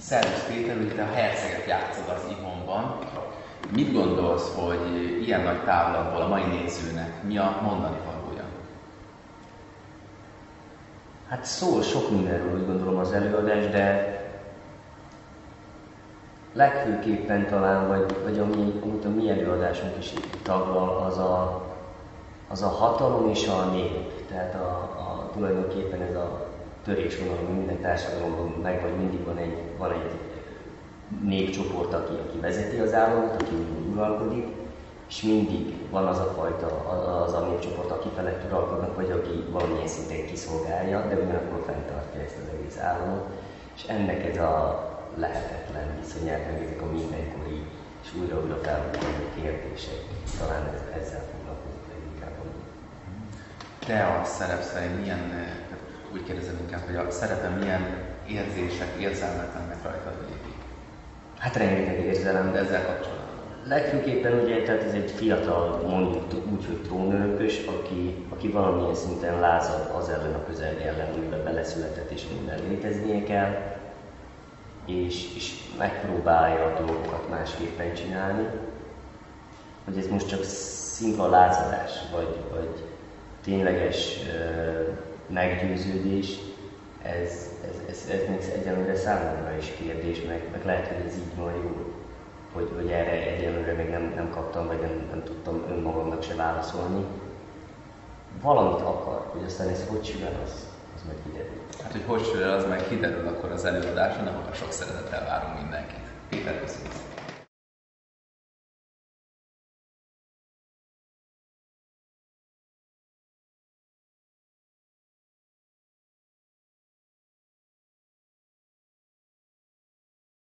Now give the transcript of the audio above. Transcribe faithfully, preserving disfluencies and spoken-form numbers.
Szervusz Péter, ugye te a herceget játszod az Ihonban. Mit gondolsz, hogy ilyen nagy távlatból a mai nézőnek mi a mondani valója? Hát szól sok mindenről, úgy gondolom az előadás, de legfőképpen talán, vagy, vagy ami, amit a mi előadásunk is taglal, az a, az a hatalom és a nép. Tehát a, a, tulajdonképpen ez a törésvonal, ami minden társadalomban megvan, mindig van egy, van egy népcsoport, aki, aki vezeti az államot, aki uralkodik, és mindig van az a fajta, az a népcsoport, aki felett uralkodnak, vagy aki valamilyen szinten kiszolgálja, de ugyanakkor fenntartja ezt az egész államot. És ennek ez a lehetetlen viszonyát, meg ezek a mindenkori és újra-újra felbukkanó kérdések. Talán ez, ezzel foglalkozik leginkább. Te a szerep szerint milyen, úgy kérdezem inkább, hogy a szerepen milyen érzések, érzelmek lennek rajtad végig? Hát rengeteg érzelem, de ezzel kapcsolatban. Legfőképpen ugye, tehát ez egy fiatal, mondjuk úgy, hogy trónörökös, aki, aki valamilyen szinten lázad az ellen a közeg ellen, amiben beleszületett és minden léteznie kell, és, és megpróbálja a dolgokat másképpen csinálni. Hogy ez most csak szimpla lázadás, vagy, vagy tényleges uh, meggyőződés, ez, ez, ez, ez még egyenlőre számomra is kérdés, meg, meg lehet, hogy ez így van jó. Hogy, hogy erre egyenlőre még nem, nem kaptam, vagy nem, nem tudtam önmagamnak se válaszolni. Valamit akar, hogy aztán ez hogy sül el, az, az meg kiderül. Hát, hogy hogy sül el, az meg kiderül akkor az előadáson, ahol sok szeretettel várunk mindenkit. Péter, köszönöm.